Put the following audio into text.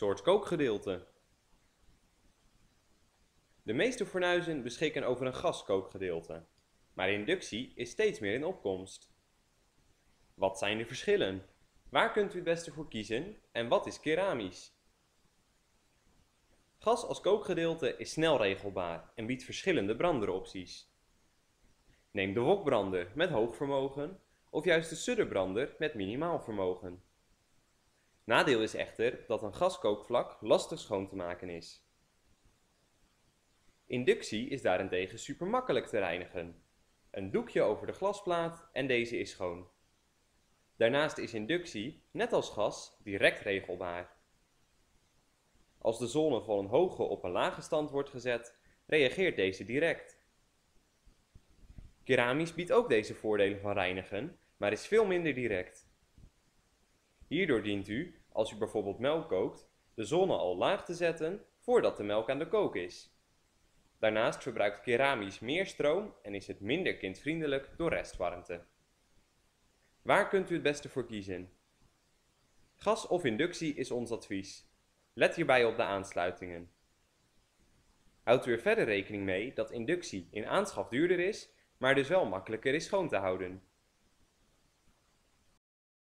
Soort kookgedeelte. De meeste fornuizen beschikken over een gaskookgedeelte, maar inductie is steeds meer in opkomst. Wat zijn de verschillen? Waar kunt u het beste voor kiezen en wat is keramisch? Gas als kookgedeelte is snel regelbaar en biedt verschillende branderopties. Neem de wokbrander met hoog vermogen of juist de sudderbrander met minimaal vermogen. Nadeel is echter dat een gaskookvlak lastig schoon te maken is. Inductie is daarentegen super makkelijk te reinigen. Een doekje over de glasplaat en deze is schoon. Daarnaast is inductie, net als gas, direct regelbaar. Als de zone van een hoge op een lage stand wordt gezet, reageert deze direct. Keramisch biedt ook deze voordelen van reinigen, maar is veel minder direct. Hierdoor dient u, als u bijvoorbeeld melk kookt, de zone al laag te zetten voordat de melk aan de kook is. Daarnaast verbruikt keramisch meer stroom en is het minder kindvriendelijk door restwarmte. Waar kunt u het beste voor kiezen? Gas of inductie is ons advies. Let hierbij op de aansluitingen. Houdt u er verder rekening mee dat inductie in aanschaf duurder is, maar dus wel makkelijker is schoon te houden.